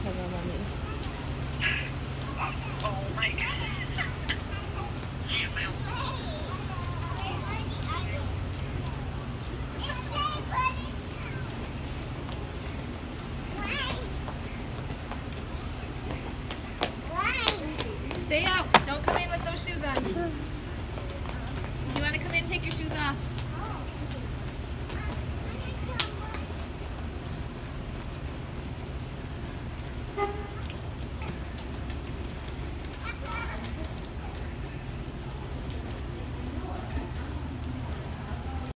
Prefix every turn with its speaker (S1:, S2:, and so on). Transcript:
S1: Hello, mommy.
S2: Oh my God.
S3: Stay out. Don't come in with those shoes on. You want to come in, take your shoes off.